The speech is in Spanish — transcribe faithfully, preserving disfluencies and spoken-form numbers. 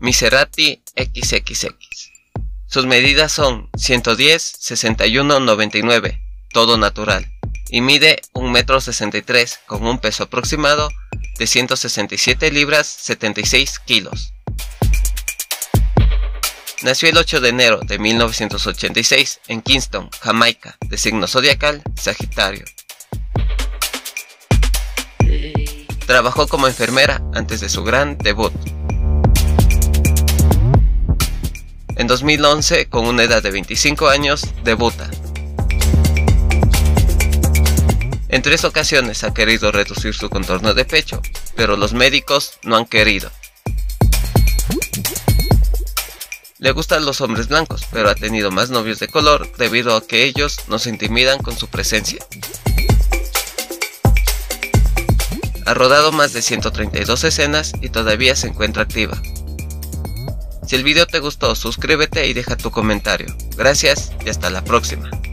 Miserati equis equis equis. Sus medidas son ciento diez, sesenta y uno, noventa y nueve, todo natural, y mide un metro sesenta y tres con un peso aproximado de ciento sesenta y siete libras, setenta y seis kilos. Nació el ocho de enero de mil novecientos ochenta y seis en Kingston, Jamaica, de signo zodiacal Sagitario. Trabajó como enfermera antes de su gran debut. En dos mil once, con una edad de veinticinco años, debuta. En tres ocasiones ha querido reducir su contorno de pecho, pero los médicos no han querido. Le gustan los hombres blancos, pero ha tenido más novios de color debido a que ellos no se intimidan con su presencia. Ha rodado más de ciento treinta y dos escenas y todavía se encuentra activa. Si el video te gustó, suscríbete y deja tu comentario. Gracias y hasta la próxima.